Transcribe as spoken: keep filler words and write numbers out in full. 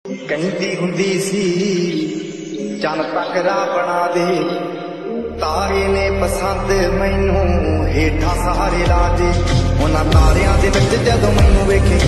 ਕਹਿੰਦੀ ਹੁੰਦੀ ਸੀ ਚੰਨ ਤਕਰਾ ਬਣਾ ਦੇ, ਤਾਰੇ ਨੇ ਪਸੰਦ ਮੈਨੂੰ ਹੇਠਾਂ ਸਹਾਰੇ ਲਾ ਦੇ। ਉਹਨਾਂ ਤਾਰਿਆਂ ਦੇ ਵਿੱਚ ਜਦੋਂ ਮੈਨੂੰ ਵੇਖੇ